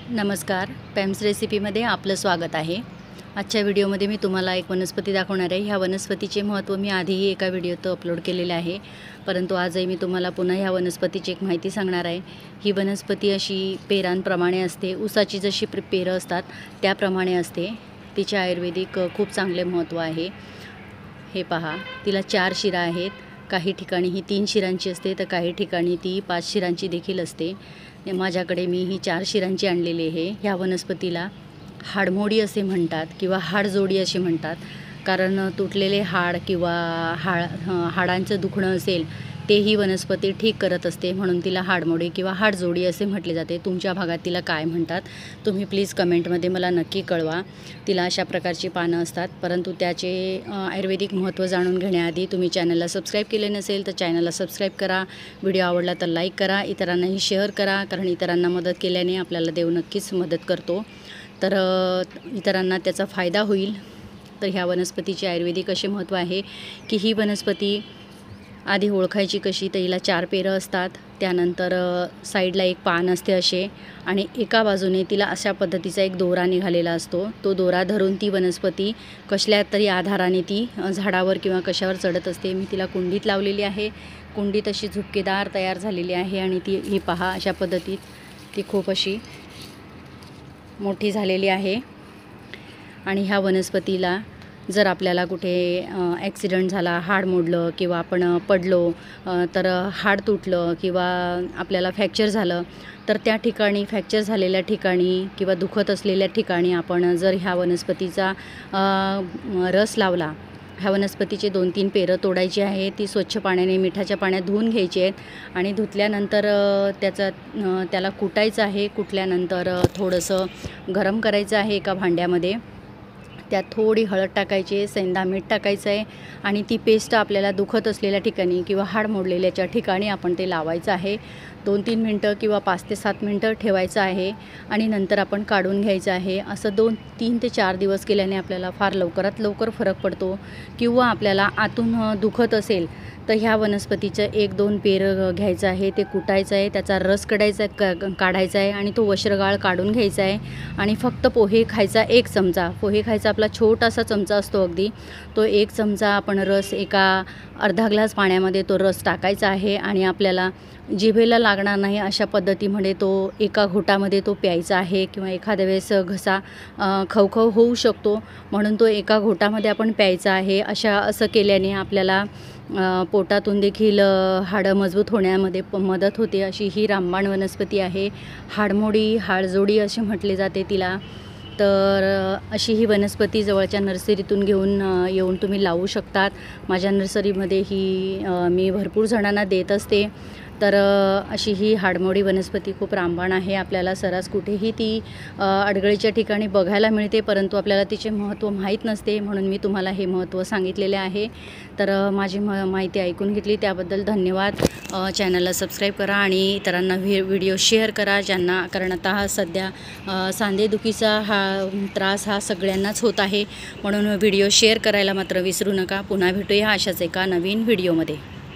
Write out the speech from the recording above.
नमस्कार, पॅम्स रेसिपीमध्ये आपलं स्वागत आहे। आजच्या व्हिडिओमध्ये मी तुम्हाला एक वनस्पती दाखवणार आहे। ह्या वनस्पतीचे महत्त्व मी आधीही एका व्हिडिओत अपलोड केलेले आहे, परंतु आजही मी तुम्हाला पुन्हा ह्या वनस्पतीची एक माहिती सांगणार आहे। ही वनस्पती अशी पेरांप्रमाणे असते, ऊसाची जशी पेरं असतात त्याप्रमाणे असते। तिचे आयुर्वेदिक खूप चांगले महत्त्व आहे। हे पहा, तिला 4 शिरा आहेत। काही ठिकाणी ही 3 शिरांची असते तर काही ठिकाणी ती 5 शिरांची देखील असते। माझ्याकडे मी ही 4 शिरांची आणलेली आहे। ह्या वनस्पतीला हाडमोडी असे म्हणतात किंवा हाडजोडी असे म्हणतात, कारण तुटलेले हाड किंवा हाडांचं दुखणं असेल ते ही वनस्पती ठीक करत असते, म्हणून तिला हाडमोडी किंवा हाडजोडी असे म्हटले जाते। तुमच्या भागात तिला काय म्हणतात तुम्ही प्लीज कमेंटमध्ये मला नक्की कळवा। तिला अशा प्रकारची पानं असतात, परंतु त्याचे आयुर्वेदिक महत्त्व जाणून घेण्याआधी तुम्ही चॅनलला सबस्क्राईब केले नसेल तर चॅनलला सबस्क्राईब करा। व्हिडिओ आवडला तर लाईक करा, इतरांनाही शेअर करा, कारण इतरांना मदत केल्याने आपल्याला देव नक्कीच मदत करतो, तर इतरांना त्याचा फायदा होईल। तर ह्या वनस्पतीचे आयुर्वेदिक असे महत्त्व आहे की ही वनस्पती आधी ओळखायची कशी, तर हिला 4 पेरं असतात, त्यानंतर साईडला एक पान असते असे, आणि एका बाजूने तिला अशा पद्धतीचा एक दोरा निघालेला असतो। तो दोरा धरून ती वनस्पती कसल्या तरी आधाराने ती झाडावर किंवा कशावर चढत असते। मी तिला कुंडीत लावलेली आहे, कुंडीत अशी झुपकेदार तयार झालेली आहे, आणि ती ही पहा अशा पद्धतीत ती खूप अशी मोठी झालेली आहे। आणि ह्या वनस्पतीला जर आपल्याला कुठे ॲक्सिडेंट झाला, हाड मोडलं किंवा आपण पडलो, तर हाड तुटलं किंवा आपल्याला फ्रॅक्चर झालं, तर त्या ठिकाणी फ्रॅक्चर झालेल्या ठिकाणी किंवा दुखत असलेल्या ठिकाणी आपण जर ह्या वनस्पतीचा रस लावला, ह्या वनस्पतीचे 2-3 पेरं तोडायची आहे, ती स्वच्छ पाण्याने मिठाच्या पाण्यात धुवून घ्यायची आहेत, आणि धुतल्यानंतर त्याला कुटायचं आहे। कुटल्यानंतर थोडंसं गरम करायचं आहे एका भांड्यामध्ये, त्यात थोडी हळद टाकायची आहे, सेंधा मीठ टाकायचं आहे, आणि ती पेस्ट आपल्याला दुखत असलेल्या ठिकाणी किंवा हाड मोडलेल्याच्या ठिकाणी आपण ते लावायचं आहे। 2-3 मिनटं किंवा 5 ते 7 मिनटं ठेवायचं आहे, आणि नंतर आपण काढून घ्यायचं आहे। असं 3 ते 4 दिवस केल्याने आपल्याला फार लवकरात लवकर फरक पडतो। किंवा आपल्याला आतून दुखत असेल तर ह्या वनस्पतीचं 1-2 पेरं घ्यायचं आहे, ते कुटायचं आहे, त्याचा रस काढायचा आहे, आणि तो वस्त्रगाळ काढून घ्यायचा आहे, आणि फक्त पोहे खायचा 1 चमचा, पोहे खायचा आपला छोटासा चमचा असतो अगदी, तो 1 चमचा आपण रस एका अर्धा ग्लास पाण्यामध्ये तो रस टाकायचा आहे, आणि आपल्याला जिभेला लागणार नाही अशा पद्धतीमध्ये तो एका घोटामध्ये तो प्यायचा आहे। किंवा एखाद्या वेळेस घसा खवखव होऊ शकतो, म्हणून तो एका घोटामध्ये आपण प्यायचा आहे। असं केल्याने आपल्याला पोटातून देखील हाडं मजबूत होण्यामध्ये मदत होते। अशी ही रामबाण वनस्पती आहे। हाडमोडी, हाडजोडी असे म्हटले जाते तिला। तर अशी ही वनस्पती जवळच्या नर्सरीतून येऊन तुम्ही लावू शकतात। माझ्या नर्सरीमध्ये ही मी भरपूर जणांना देत असते। तर अशी ही हाडमोडी वनस्पती खूप रामबाण आहे। आपल्याला सर्रास कुठेही ती अडगळीच्या ठिकाणी बघायला मिळते, परंतु आपल्याला तिचे महत्त्व माहीत नसते, म्हणून मी तुम्हाला हे महत्त्व सांगितलेले आहे। तर माझी माहिती ऐकून घेतली त्याबद्दल धन्यवाद। चॅनलला सबस्क्राईब करा आणि इतरांना व्हिडिओ शेअर करा, कारण आता हा सध्या सांधेदुखीचा त्रास हा सगळ्यांनाच होत आहे, म्हणून व्हिडिओ शेअर करायला मात्र विसरू नका। पुन्हा भेटूया अशाच एका नवीन व्हिडिओमध्ये।